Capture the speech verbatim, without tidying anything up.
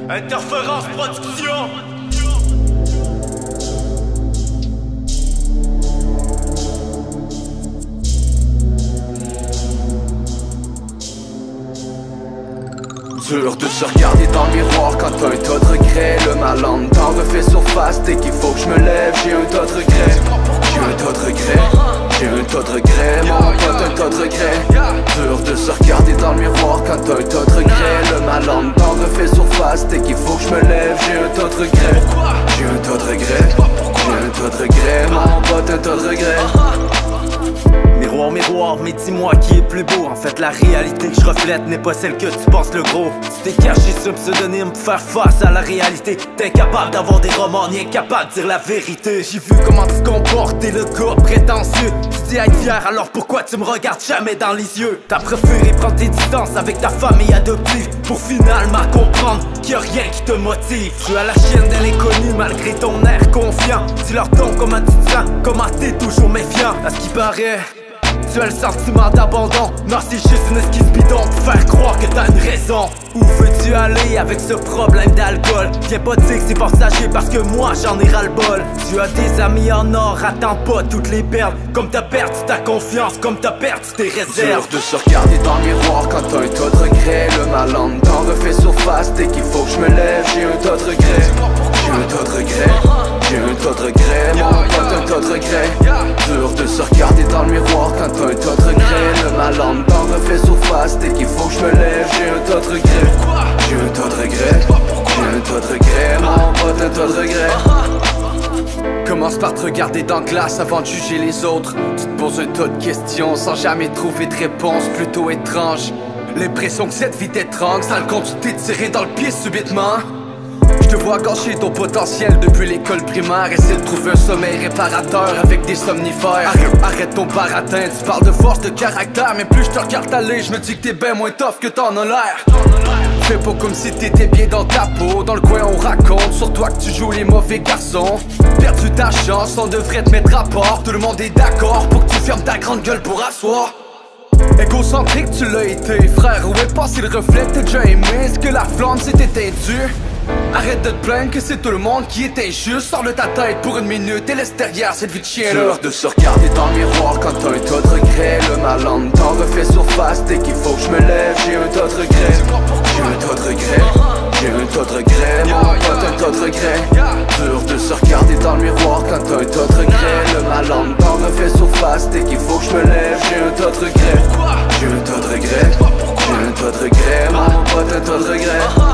Interférence Production. Dur de se regarder dans le miroir quand t'as un tas de regrets. Le mal en temps refait surface dès qu'il faut que je me lève. J'ai un tas de regrets, j'ai un tas de regrets, j'ai un tas de regrets, mon pote, un tas de regrets. Dur de se regarder dans le miroir quand t'as un tas de regrets. Le mal en temps refait surface dès qu'il faut que je me lève. J'ai un tas de regrets, j'ai un tas de regrets, j'ai un tas de regrets, mon pote, un tas de regrets. Miroir, miroir, mais dis-moi qui est plus beau. En fait, la réalité que je reflète n'est pas celle que tu penses le gros. Tu t'es caché sur un pseudonyme pour faire face à la réalité. T'es incapable d'avoir des romans, ni incapable de dire la vérité. J'ai vu comment tu te comportes, t'es le gars prétentieux. Tu dis être fier, alors pourquoi tu me regardes jamais dans les yeux? T'as préféré prendre tes distances avec ta famille adoptive pour finalement comprendre qu'il y a rien qui te motive. Tu as la chienne de l'inconnu malgré ton air confiant. Tu leur donnes comment tu te sens, comment t'es toujours méfiant. À ce qui paraît, tu as le sentiment d'abandon. Non, c'est juste une esquisse bidon pour faire croire que t'as une raison. Où veux-tu aller avec ce problème d'alcool? Viens pas dire que c'est passager parce que moi j'en ai ras-le-bol. Tu as des amis en or, attends pas toutes les perdre. Comme t'as perdu ta confiance, comme t'as perdu tes réserves. Dur de se regarder dans le miroir quand t'as un tas de regrets. Le mal en temps refait surface dès qu'il faut que je me lève. J'ai un tas de regrets, j'ai un tas de regrets, j'ai un tas de regrets, mon pote, un tas de regrets. Dur de se regarder dans le miroir quand t'as un tas de regrets. Le mal en temps refait surface dès qu'il faut que je me lève. J'ai un tas de regrets, j'ai un tas de regrets, j'ai un tas de regrets, mon pote, un tas de regrets. Commence par te regarder dans le glace avant de juger les autres. Tu te poses un tas de questions sans jamais trouver de réponse, plutôt étrange. L'impression que cette vie t'étrangle, ça le compte, tu t'es tiré dans le pied subitement. Je te vois gâcher ton potentiel depuis l'école primaire. Essaie de trouver un sommeil réparateur avec des somnifères. Arrête, arrête ton baratin, tu parles de force de caractère. Mais plus je te regarde aller, je me dis que t'es ben moins tough que t'en as l'air. Fais pas comme si t'étais bien dans ta peau. Dans le coin on raconte sur toi que tu joues les mauvais garçons. Perdu ta chance, on devrait te mettre à part. Tout le monde est d'accord pour que tu fermes ta grande gueule pour asseoir. Égocentrique tu l'as été, frère, où est passé le reflet que t'as déjà aimé? Est-ce que la flamme s'est éteindue? Arrête de te plaindre que c'est tout le monde qui est injuste. Sors de ta tête pour une minute et laisse derrière cette vie de chien là. Dur de se regarder dans le miroir quand t'as un tas de regrets. Le mal en temps refait surface dès qu'il faut que je me lève. J'ai un tas de regrets, j'ai un tas de regrets, j'ai un tas de regrets, mon pote, un tas de regrets. Dur de se regarder dans le miroir quand t'as un tas de regrets. Le mal en temps refait surface dès qu'il faut que je me lève. J'ai un tas de regrets, j'ai un tas de regrets, j'ai un tas de regrets, mon pote, un tas de regrets.